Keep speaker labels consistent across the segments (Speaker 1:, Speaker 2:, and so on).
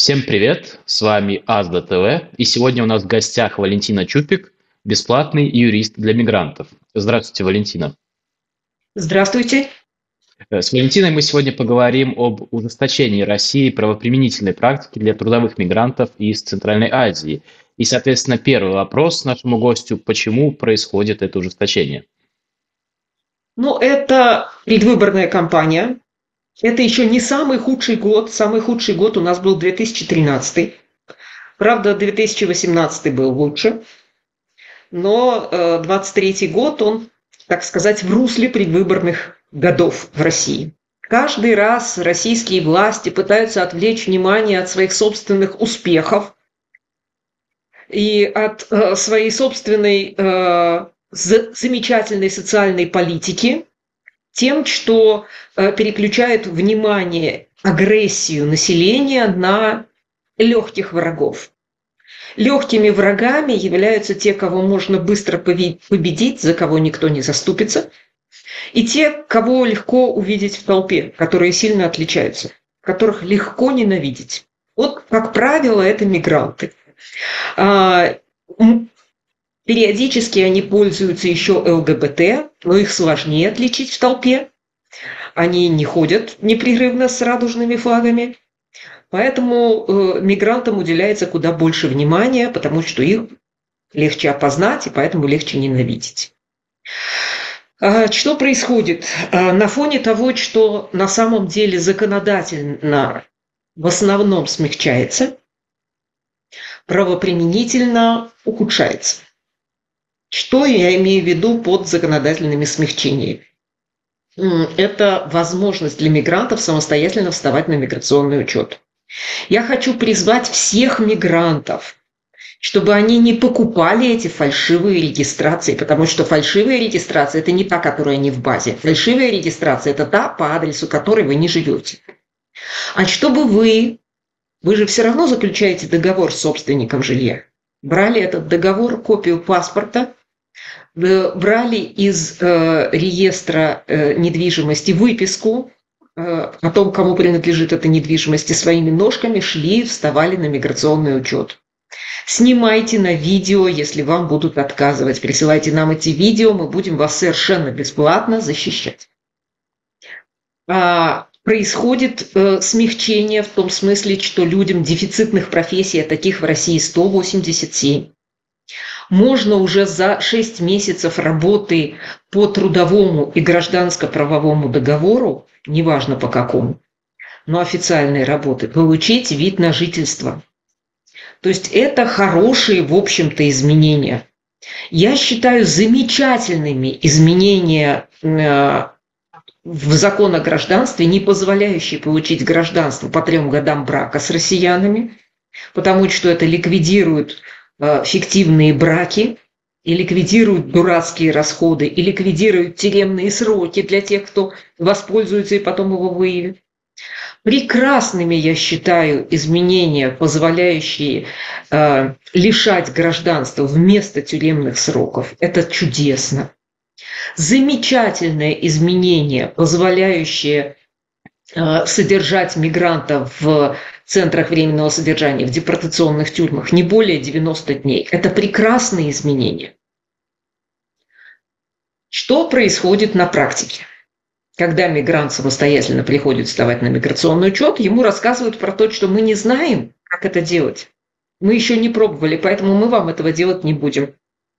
Speaker 1: Всем привет, с вами Азда ТВ, и сегодня у нас в гостях Валентина Чупик, бесплатный юрист для мигрантов. Здравствуйте, Валентина.
Speaker 2: Здравствуйте.
Speaker 1: С Валентиной мы сегодня поговорим об ужесточении России правоприменительной практики для трудовых мигрантов из Центральной Азии. И, соответственно, первый вопрос нашему гостю: почему происходит это ужесточение?
Speaker 2: Ну, это предвыборная кампания. Это еще не самый худший год. Самый худший год у нас был 2013. Правда, 2018 был лучше. Но 23 год, он, так сказать, в русле предвыборных годов в России. Каждый раз российские власти пытаются отвлечь внимание от своих собственных успехов и от своей собственной замечательной социальной политики тем, что переключает внимание, агрессию населения на легких врагов. Легкими врагами являются те, кого можно быстро победить, за кого никто не заступится, и те, кого легко увидеть в толпе, которые сильно отличаются, которых легко ненавидеть. Вот, как правило, это мигранты. Периодически они пользуются еще ЛГБТ, но их сложнее отличить в толпе. Они не ходят непрерывно с радужными флагами. Поэтому мигрантам уделяется куда больше внимания, потому что их легче опознать и поэтому легче ненавидеть. Что происходит? На фоне того, что на самом деле законодательно в основном смягчается, правоприменительно ухудшается. Что я имею в виду под законодательными смягчениями? Это возможность для мигрантов самостоятельно вставать на миграционный учет. Я хочу призвать всех мигрантов, чтобы они не покупали эти фальшивые регистрации, потому что фальшивая регистрация – это не та, которая не в базе. Фальшивая регистрация – это та, по адресу которой вы не живете. А чтобы вы же все равно заключаете договор с собственником жилья, брали этот договор, копию паспорта, брали из реестра недвижимости выписку о том, кому принадлежит эта недвижимость, и своими ножками шли, вставали на миграционный учет. Снимайте на видео, если вам будут отказывать. Присылайте нам эти видео, мы будем вас совершенно бесплатно защищать. Происходит смягчение в том смысле, что людям дефицитных профессий, а таких в России 187, можно уже за 6 месяцев работы по трудовому и гражданско-правовому договору, неважно по какому, но официальной работы, получить вид на жительство. То есть это хорошие, в общем-то, изменения. Я считаю замечательными изменения в закон о гражданстве, не позволяющие получить гражданство по 3 годам брака с россиянами, потому что это ликвидирует фиктивные браки, и ликвидируют дурацкие расходы, и ликвидируют тюремные сроки для тех, кто воспользуется и потом его выявит. Прекрасными я считаю изменения, позволяющие лишать гражданства вместо тюремных сроков. Это чудесно. Замечательное изменение, позволяющее содержать мигрантов в центрах временного содержания, в депортационных тюрьмах не более 90 дней. Это прекрасные изменения. Что происходит на практике? Когда мигрант самостоятельно приходит вставать на миграционный учет, ему рассказывают про то, что мы не знаем, как это делать. Мы еще не пробовали, поэтому мы вам этого делать не будем.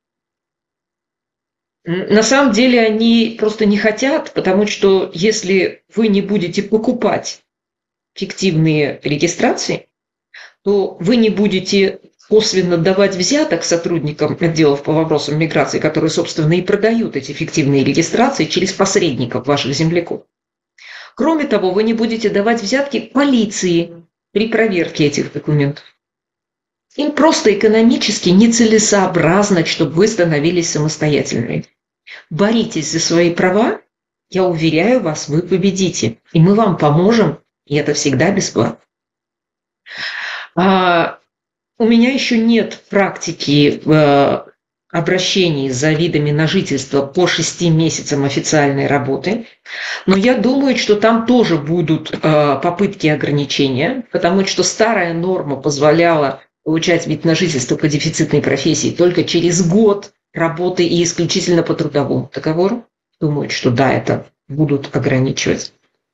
Speaker 2: На самом деле они просто не хотят, потому что если вы не будете покупать фиктивные регистрации, то вы не будете косвенно давать взяток сотрудникам отделов по вопросам миграции, которые, собственно, и продают эти фиктивные регистрации через посредников ваших земляков. Кроме того, вы не будете давать взятки полиции при проверке этих документов. Им просто экономически нецелесообразно, чтобы вы становились самостоятельными. Боритесь за свои права, я уверяю вас, вы победите. И мы вам поможем, и это всегда бесплатно. У меня еще нет практики обращений за видами на жительство по 6 месяцам официальной работы. Но я думаю, что там тоже будут попытки ограничения, потому что старая норма позволяла получать вид на жительство по дефицитной профессии только через год работы и исключительно по трудовому договору. Думаю, что да, это будут ограничивать.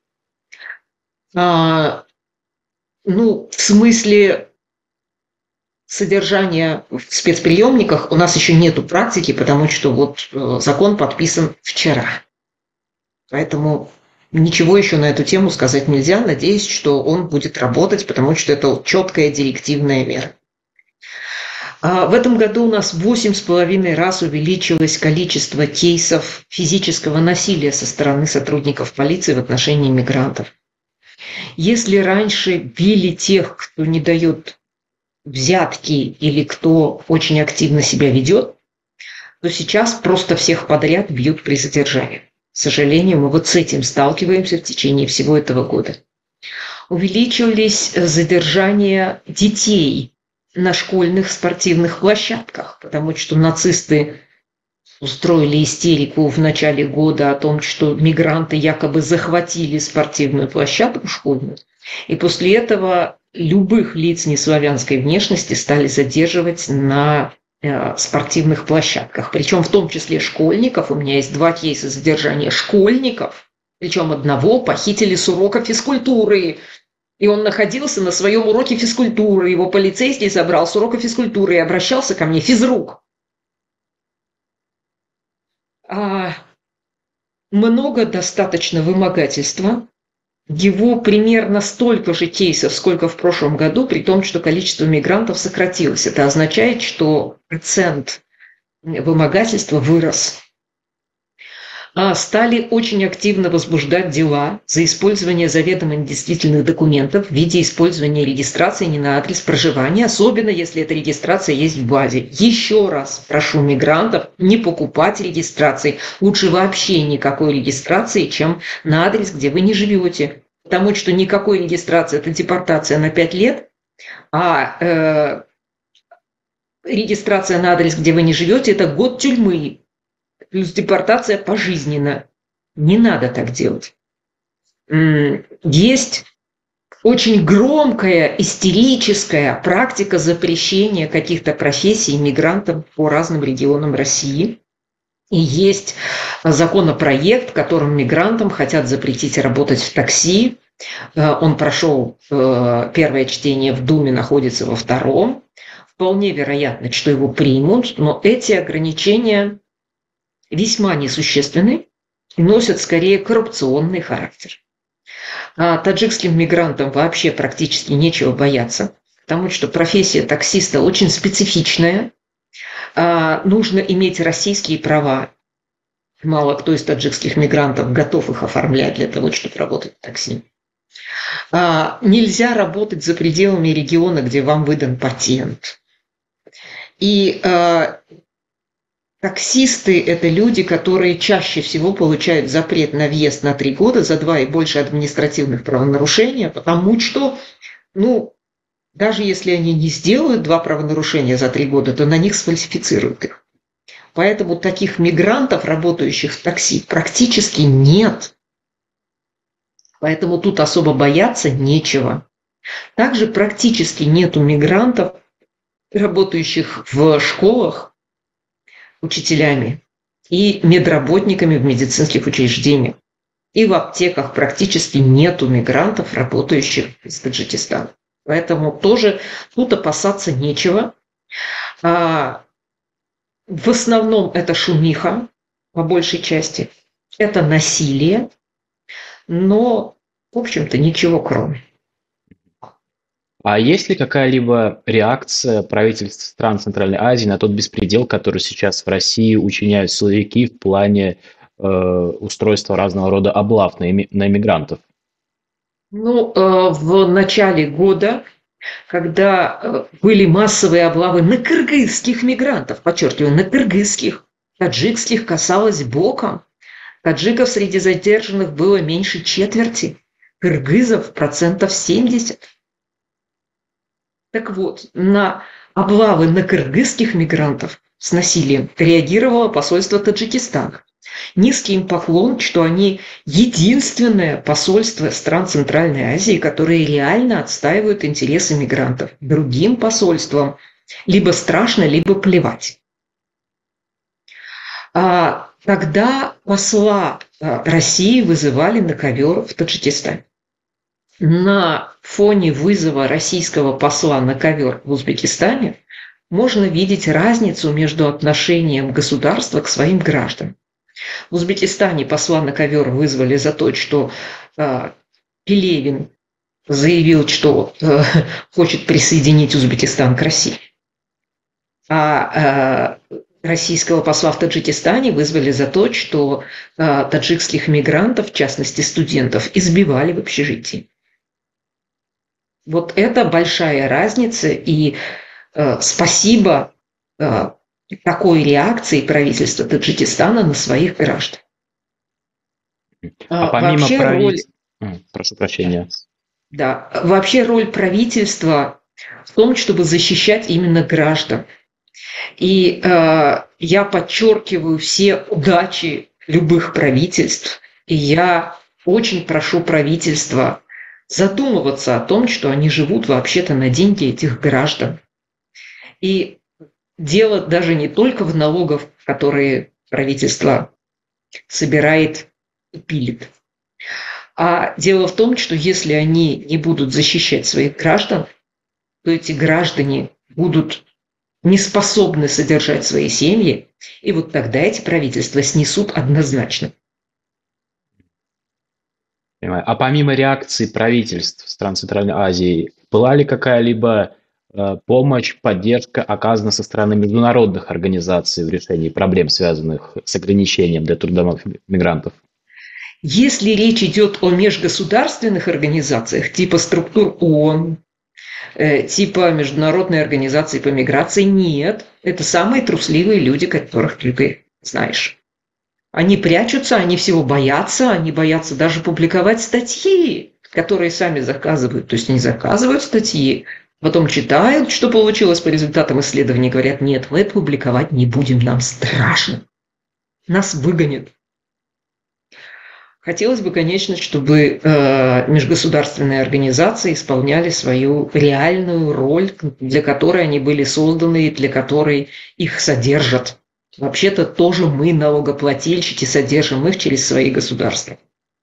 Speaker 2: В смысле содержания в спецприемниках у нас еще нету практики, потому что вот закон подписан вчера. Поэтому ничего еще на эту тему сказать нельзя. Надеюсь, что он будет работать, потому что это четкая директивная мера. В этом году у нас 8,5 раз увеличилось количество кейсов физического насилия со стороны сотрудников полиции в отношении мигрантов. Если раньше били тех, кто не дает взятки или кто очень активно себя ведет, то сейчас просто всех подряд бьют при задержании. К сожалению, мы вот с этим сталкиваемся в течение всего этого года. Увеличились задержания детей на школьных спортивных площадках, потому что нацисты устроили истерику в начале года о том, что мигранты якобы захватили спортивную площадку школьную, и после этого любых лиц неславянской внешности стали задерживать на спортивных площадках, причем в том числе школьников. У меня есть 2 кейса задержания школьников, причем одного похитили с урока физкультуры, и он находился на своем уроке физкультуры, его полицейский забрал с урока физкультуры и обращался ко мне: физрук. Много достаточно вымогательства. Его примерно столько же кейсов, сколько в прошлом году, при том, что количество мигрантов сократилось. Это означает, что процент вымогательства вырос. Стали очень активно возбуждать дела за использование заведомо недействительных документов в виде использования регистрации не на адрес проживания, особенно если эта регистрация есть в базе. Еще раз прошу мигрантов не покупать регистрации. Лучше вообще никакой регистрации, чем на адрес, где вы не живете. Потому что никакой регистрации – это депортация на 5 лет, а регистрация на адрес, где вы не живете – это год тюрьмы. Плюс депортация пожизненно. Не надо так делать. Есть очень громкая, истерическая практика запрещения каких-то профессий мигрантам по разным регионам России. И есть законопроект, которым мигрантам хотят запретить работать в такси. Он прошел первое чтение в Думе, находится во втором. Вполне вероятно, что его примут, но эти ограничения весьма несущественны и носят скорее коррупционный характер. Таджикским мигрантам вообще практически нечего бояться, потому что профессия таксиста очень специфичная. Нужно иметь российские права. Мало кто из таджикских мигрантов готов их оформлять для того, чтобы работать в такси. Нельзя работать за пределами региона, где вам выдан патент. И таксисты – это люди, которые чаще всего получают запрет на въезд на 3 года за 2 и больше административных правонарушений, потому что, даже если они не сделают 2 правонарушения за 3 года, то на них сфальсифицируют их. Поэтому таких мигрантов, работающих в такси, практически нет. Поэтому тут особо бояться нечего. Также практически нету мигрантов, работающих в школах, учителями и медработниками в медицинских учреждениях. И в аптеках практически нету мигрантов, работающих из Таджикистана. Поэтому тоже тут опасаться нечего. В основном это шумиха, по большей части. Это насилие, но, в общем-то, ничего кроме.
Speaker 1: А есть ли какая-либо реакция правительств стран Центральной Азии на тот беспредел, который сейчас в России учиняют силовики в плане устройства разного рода облав на иммигрантов?
Speaker 2: В начале года, когда были массовые облавы на кыргызских мигрантов, подчеркиваю, на кыргызских, таджикских касалось боком. Таджиков среди задержанных было меньше четверти, кыргызов 70%. Так вот, на облавы на кыргызских мигрантов с насилием реагировало посольство Таджикистана. Низкий им поклон, что они единственное посольство стран Центральной Азии, которые реально отстаивают интересы мигрантов. Другим посольствам либо страшно, либо плевать. Тогда посла России вызывали на ковер в Таджикистане. На фоне вызова российского посла на ковер в Узбекистане можно видеть разницу между отношением государства к своим гражданам. В Узбекистане посла на ковер вызвали за то, что Пелевин заявил, что хочет присоединить Узбекистан к России. А российского посла в Таджикистане вызвали за то, что таджикских мигрантов, в частности студентов, избивали в общежитии. Вот это большая разница, и спасибо такой реакции правительства Таджикистана на своих граждан.
Speaker 1: А помимо Прошу прощения.
Speaker 2: Да, вообще роль правительства в том, чтобы защищать именно граждан. И я подчеркиваю все удачи любых правительств, и я очень прошу правительства задумываться о том, что они живут вообще-то на деньги этих граждан. И дело даже не только в налогах, которые правительство собирает и пилит, а дело в том, что если они не будут защищать своих граждан, то эти граждане будут не способны содержать свои семьи, и вот тогда эти правительства снесут однозначно.
Speaker 1: Понимаю. А помимо реакции правительств стран Центральной Азии, была ли какая-либо помощь, поддержка оказана со стороны международных организаций в решении проблем, связанных с ограничением для трудовых мигрантов?
Speaker 2: Если речь идет о межгосударственных организациях, типа структур ООН, типа Международной организации по миграции, нет. Это самые трусливые люди, которых ты знаешь. Они прячутся, они всего боятся, они боятся даже публиковать статьи, которые сами заказывают. То есть они заказывают статьи, потом читают, что получилось по результатам исследований, говорят, нет, мы это публиковать не будем, нам страшно. Нас выгонят. Хотелось бы, конечно, чтобы межгосударственные организации исполняли свою реальную роль, для которой они были созданы и для которой их содержат. Вообще-то тоже мы, налогоплательщики, содержим их через свои государства.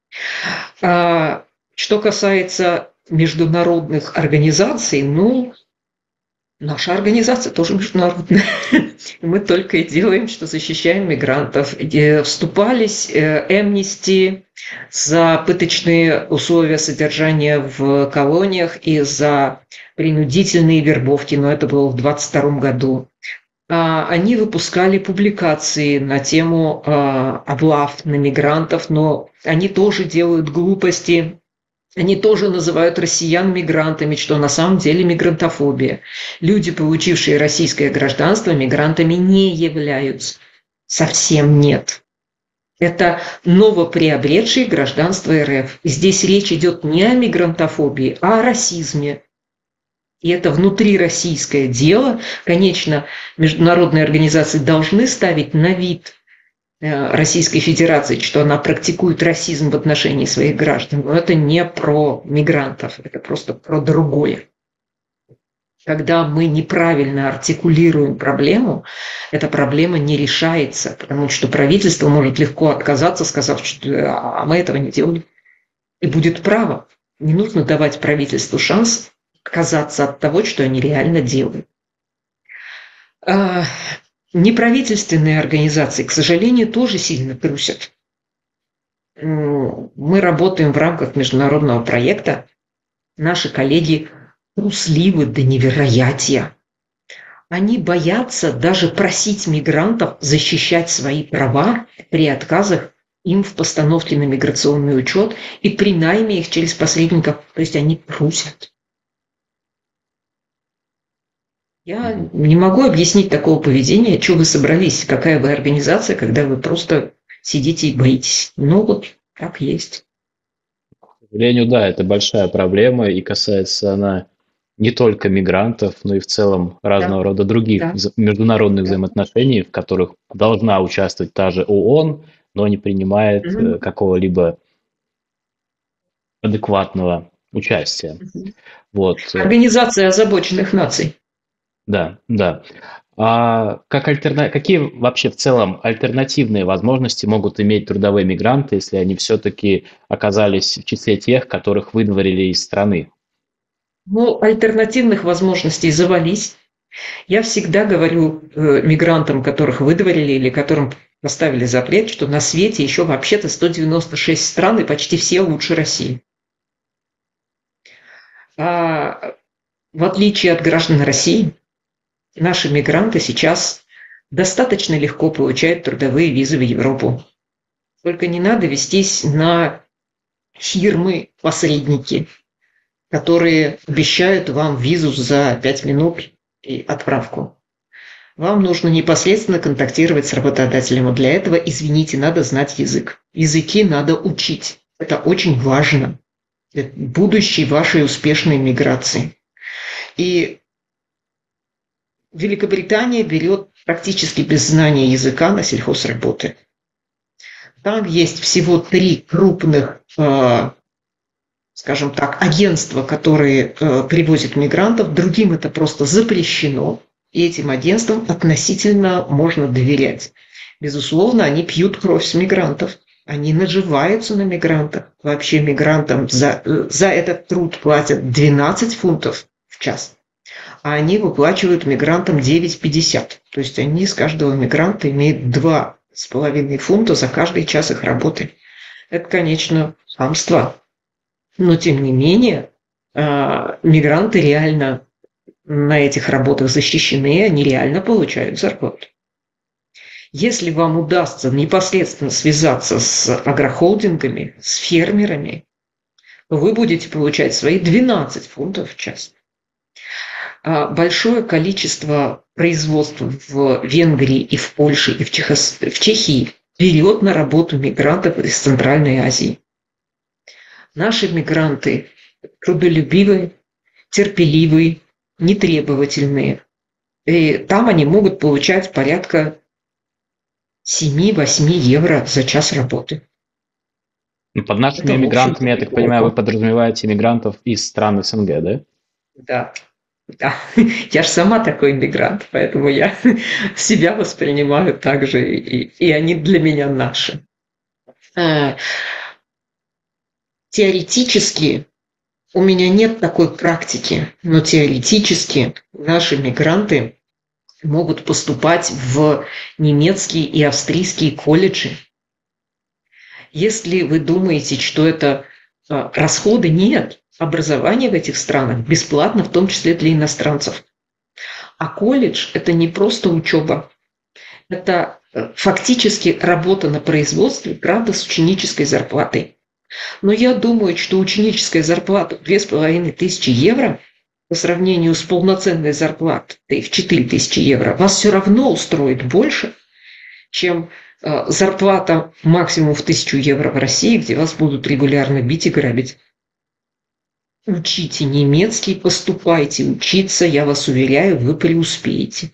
Speaker 2: Что касается международных организаций, наша организация тоже международная. Мы только и делаем, что защищаем мигрантов. Вступались Amnesty за пыточные условия содержания в колониях и за принудительные вербовки, но это было в 2022 году. Они выпускали публикации на тему облав на мигрантов, но они тоже делают глупости. Они тоже называют россиян мигрантами, что на самом деле мигрантофобия. Люди, получившие российское гражданство, мигрантами не являются. Совсем нет. Это новоприобретшие гражданство РФ. Здесь речь идет не о мигрантофобии, а о расизме. И это внутрироссийское дело. Конечно, международные организации должны ставить на вид Российской Федерации, что она практикует расизм в отношении своих граждан. Но это не про мигрантов, это просто про другое. Когда мы неправильно артикулируем проблему, эта проблема не решается, потому что правительство может легко отказаться, сказав, что мы этого не делали. И будет право. Не нужно давать правительству шанс отказаться от того, что они реально делают. Неправительственные организации, к сожалению, тоже сильно трусят. Мы работаем в рамках международного проекта. Наши коллеги трусливы до невероятия. Они боятся даже просить мигрантов защищать свои права при отказах им в постановке на миграционный учет и при найме их через посредников. То есть они трусят. Я не могу объяснить такого поведения, что вы собрались, какая вы организация, когда вы просто сидите и боитесь. Ну вот так есть.
Speaker 1: К сожалению, да, это большая проблема, и касается она не только мигрантов, но и в целом
Speaker 2: Да,
Speaker 1: разного рода других
Speaker 2: да,
Speaker 1: международных
Speaker 2: да.
Speaker 1: взаимоотношений, в которых должна участвовать та же ООН, но не принимает
Speaker 2: Мгм,
Speaker 1: какого-либо адекватного участия.
Speaker 2: мгм.
Speaker 1: Вот,
Speaker 2: Организация озабоченных наций.
Speaker 1: да, да. А какие вообще в целом альтернативные возможности могут иметь трудовые мигранты, если они все-таки оказались в числе тех, которых выдворили из страны?
Speaker 2: Но альтернативных возможностей завались. Я всегда говорю мигрантам, которых выдворили или которым поставили запрет, что на свете еще вообще-то 196 стран, и почти все лучше России. А в отличие от граждан России, наши мигранты сейчас достаточно легко получают трудовые визы в Европу. Только не надо вестись на фирмы-посредники, которые обещают вам визу за 5 минут и отправку. Вам нужно непосредственно контактировать с работодателем. А для этого, извините, надо знать язык. Языки надо учить. Это очень важно для будущей вашей успешной миграции. И Великобритания берет практически без знания языка на сельхозработы. Там есть всего 3 крупных, скажем так, агентства, которые привозят мигрантов. Другим это просто запрещено. И этим агентствам относительно можно доверять. Безусловно, они пьют кровь с мигрантов. Они наживаются на мигрантах. Вообще мигрантам за этот труд платят 12 фунтов в час. А они выплачивают мигрантам 9,50. То есть они с каждого мигранта имеют 2,5 фунта за каждый час их работы. Это, конечно, хамство. Но, тем не менее, мигранты реально на этих работах защищены, они реально получают зарплату. Если вам удастся непосредственно связаться с агрохолдингами, с фермерами, то вы будете получать свои 12 фунтов в час. Большое количество производств в Венгрии и в Польше и в Чехии берет на работу мигрантов из Центральной Азии. Наши мигранты трудолюбивые, терпеливые, нетребовательные. И там они могут получать порядка 7-8 евро за час работы.
Speaker 1: Ну, под нашими
Speaker 2: Это, в общем-то,
Speaker 1: мигрантами, я так понимаю, вы
Speaker 2: неплохо.
Speaker 1: подразумеваете мигрантов из стран СНГ, да?
Speaker 2: Да, да. Я же сама такой мигрант, поэтому я себя воспринимаю так же, и они для меня наши. Э, Теоретически у меня нет такой практики, но теоретически наши мигранты могут поступать в немецкие и австрийские колледжи. Если вы думаете, что это расходы, нет. Образование в этих странах бесплатно, в том числе для иностранцев. А колледж – это не просто учеба, это фактически работа на производстве, правда, с ученической зарплатой. Но я думаю, что ученическая зарплата 2500 евро по сравнению с полноценной зарплатой в 4000 евро вас все равно устроит больше, чем зарплата максимум в 1000 евро в России, где вас будут регулярно бить и грабить. Учите немецкий, поступайте учиться, я вас уверяю, вы преуспеете.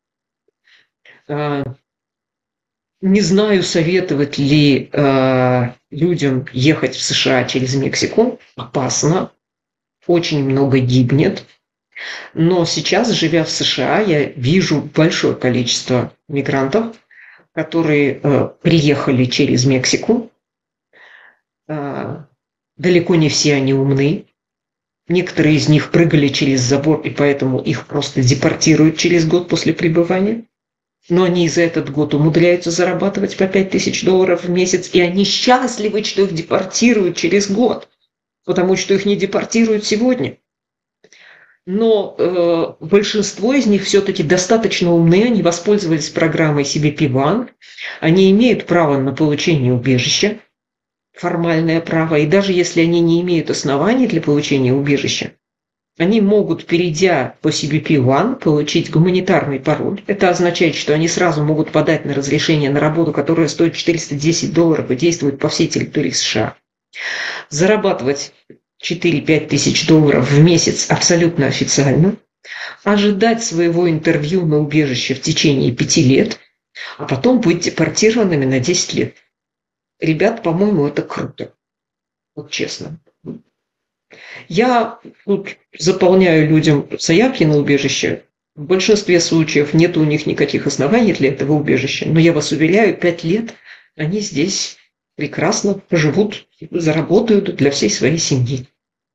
Speaker 2: Не знаю, советовать ли людям ехать в США через Мексику. Опасно, очень много гибнет. Но сейчас, живя в США, я вижу большое количество мигрантов, которые приехали через Мексику. Далеко не все они умны. Некоторые из них прыгали через забор, и поэтому их просто депортируют через год после пребывания. Но они за этот год умудряются зарабатывать по 5000 долларов в месяц, и они счастливы, что их депортируют через год, потому что их не депортируют сегодня. Но большинство из них все-таки достаточно умны, они воспользовались программой CBP One, они имеют право на получение убежища, формальное право, и даже если они не имеют оснований для получения убежища, они могут, перейдя по CBP One, получить гуманитарный пароль. Это означает, что они сразу могут подать на разрешение на работу, которая стоит 410 долларов и действует по всей территории США. Зарабатывать 4-5 тысяч долларов в месяц абсолютно официально, ожидать своего интервью на убежище в течение 5 лет, а потом быть депортированными на 10 лет. Ребят, по-моему, это круто. Вот честно. Я тут заполняю людям заявки на убежище. В большинстве случаев нет у них никаких оснований для этого убежища. Но я вас уверяю, 5 лет они здесь прекрасно живут, заработают для всей своей семьи.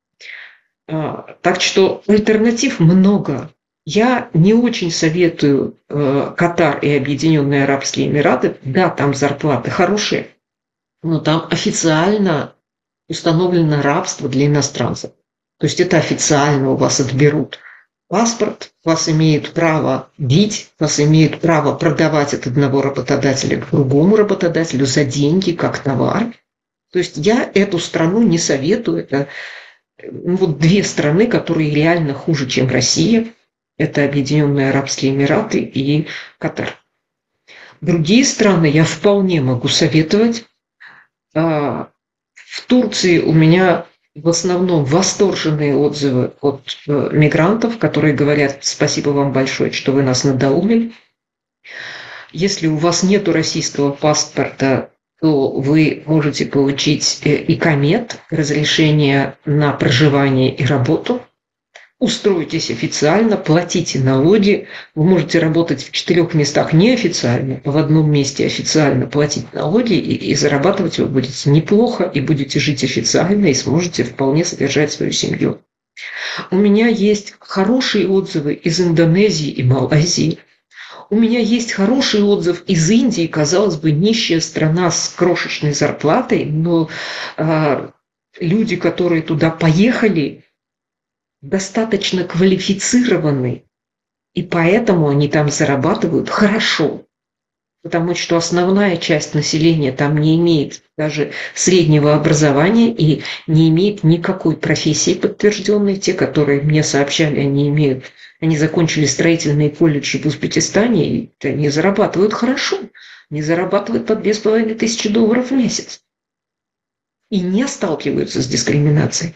Speaker 2: Так что альтернатив много. Я не очень советую Катар и Объединенные Арабские Эмираты. Да, там зарплаты хорошие, но там официально установлено рабство для иностранцев. То есть это официально у вас отберут паспорт, вас имеют право бить, вас имеют право продавать от одного работодателя к другому работодателю за деньги, как товар. То есть я эту страну не советую. Это вот две страны, которые реально хуже, чем Россия. Это Объединенные Арабские Эмираты и Катар. Другие страны я вполне могу советовать. В Турции у меня в основном восторженные отзывы от мигрантов, которые говорят: спасибо вам большое, что вы нас надоумили. Если у вас нет российского паспорта, то вы можете получить икамет, разрешение на проживание и работу. Устройтесь официально, платите налоги. Вы можете работать в 4 местах неофициально, в одном месте официально платить налоги, и зарабатывать вы будете неплохо, и будете жить официально, и сможете вполне содержать свою семью. У меня есть хорошие отзывы из Индонезии и Малайзии. У меня есть хороший отзыв из Индии, казалось бы, нищая страна с крошечной зарплатой, но люди, которые туда поехали, достаточно квалифицированы, и поэтому они там зарабатывают хорошо. Потому что основная часть населения там не имеет даже среднего образования и не имеет никакой профессии подтвержденной. Те, которые мне сообщали, они закончили строительные колледжи в Узбекистане, и они зарабатывают хорошо. Они зарабатывают по $2500 в месяц. И не сталкиваются с дискриминацией.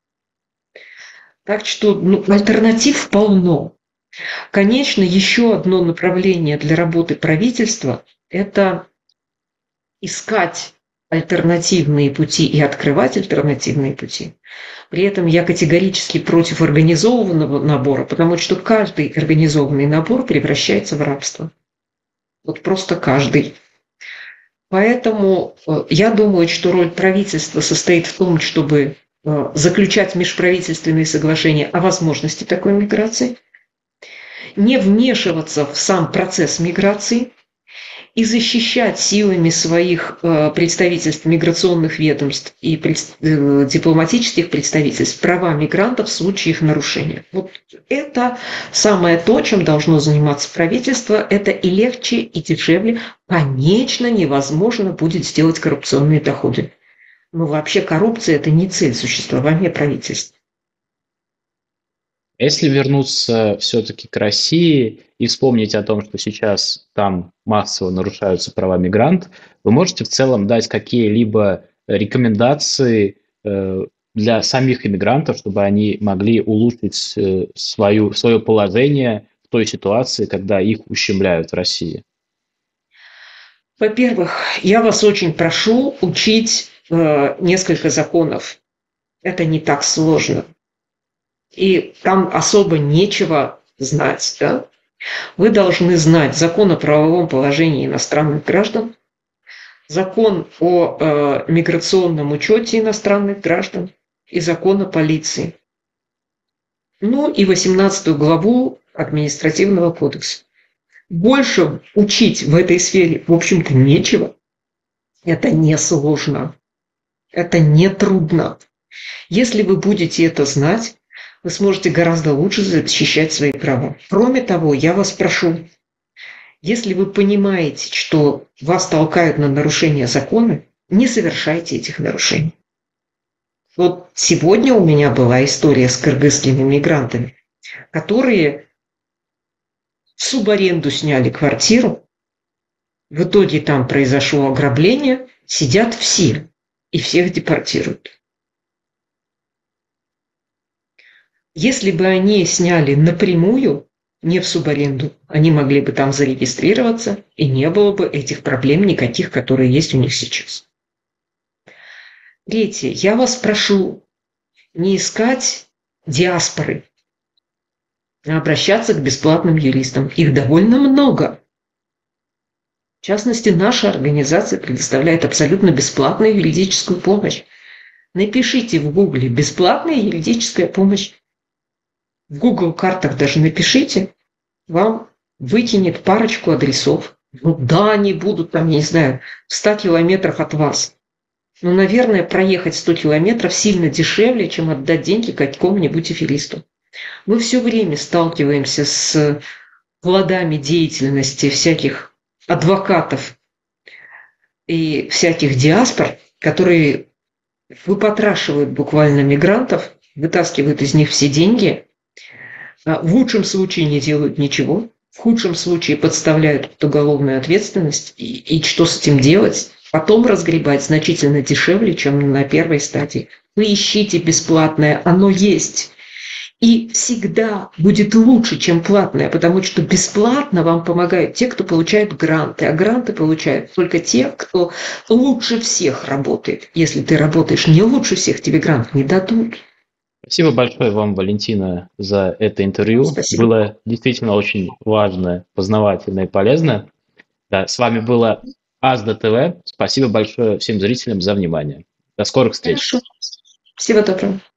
Speaker 2: Так что альтернатив полно. Конечно, еще одно направление для работы правительства – это искать альтернативные пути и открывать альтернативные пути. При этом я категорически против организованного набора, потому что каждый организованный набор превращается в рабство. Вот просто каждый. Поэтому я думаю, что роль правительства состоит в том, чтобы заключать межправительственные соглашения о возможности такой миграции, не вмешиваться в сам процесс миграции и защищать силами своих представительств, миграционных ведомств и дипломатических представительств права мигрантов в случае их нарушения. Вот это самое то, чем должно заниматься правительство. Это и легче, и дешевле. Конечно, невозможно будет сделать коррупционные доходы. Но вообще коррупция – это не цель существования правительства.
Speaker 1: Если вернуться все-таки к России и вспомнить о том, что сейчас там массово нарушаются права мигрантов, вы можете в целом дать какие-либо рекомендации для самих иммигрантов, чтобы они могли улучшить свое положение в той ситуации, когда их ущемляют в России?
Speaker 2: Во-первых, я вас очень прошу учить несколько законов. Это не так сложно. И там особо нечего знать. Да? Вы должны знать закон о правовом положении иностранных граждан, закон о миграционном учете иностранных граждан и закон о полиции. Ну и 18 главу административного кодекса. Больше учить в этой сфере, в общем-то, нечего. Это не сложно. Это не трудно. Если вы будете это знать, вы сможете гораздо лучше защищать свои права. Кроме того, я вас прошу, если вы понимаете, что вас толкают на нарушение закона, не совершайте этих нарушений. Вот сегодня у меня была история с кыргызскими мигрантами, которые в субаренду сняли квартиру, в итоге там произошло ограбление, сидят все, и всех депортируют. Если бы они сняли напрямую, не в субаренду, они могли бы там зарегистрироваться, и не было бы этих проблем никаких, которые есть у них сейчас. Третье. Я вас прошу не искать диаспоры, а обращаться к бесплатным юристам. Их довольно много. В частности, наша организация предоставляет абсолютно бесплатную юридическую помощь. Напишите в Гугле «бесплатная юридическая помощь». В Google картах даже напишите, вам выкинет парочку адресов. Ну да, они будут там, я не знаю, в 100 километрах от вас. Но, наверное, проехать 100 километров сильно дешевле, чем отдать деньги какому-нибудь аферисту. Мы все время сталкиваемся с плодами деятельности всяких адвокатов и всяких диаспор, которые выпотрашивают буквально мигрантов, вытаскивают из них все деньги, в лучшем случае не делают ничего, в худшем случае подставляют под уголовную ответственность, и что с этим делать? Потом разгребать значительно дешевле, чем на первой стадии. Вы ищите бесплатное, оно есть. И всегда будет лучше, чем платное, потому что бесплатно вам помогают те, кто получает гранты. А гранты получают только те, кто лучше всех работает. Если ты работаешь не лучше всех, тебе грант не дадут.
Speaker 1: Спасибо большое вам, Валентина, за это интервью.
Speaker 2: Спасибо.
Speaker 1: Было действительно очень важное, познавательное и полезное. Да, с вами было Азда ТВ. Спасибо большое всем зрителям за внимание. До скорых встреч.
Speaker 2: Хорошо. Всего доброго.